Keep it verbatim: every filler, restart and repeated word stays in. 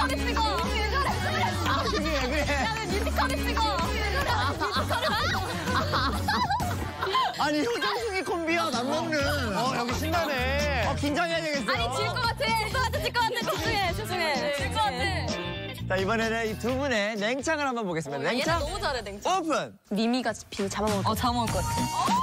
뮤지컬에 찍어. 아, 그게 왜 그래? 야, 왜 뮤지컬에 찍어. 아니, 효정승이 콤비야, 남먹는. 어, 여기 신나네. 어, 긴장해야 되겠어. 아니, 질 것 같아. 질 것 같아, 질 것 같아. 집중해, 집중해. 질 것 같아. 자, 이번에는 이 두 분의 냉창을 한번 보겠습니다. 얘는 냉창 너무 잘해, 냉창. 오픈! 미미가 비를 잡아먹을 것 같아. 어, 잡아먹을 것 같아.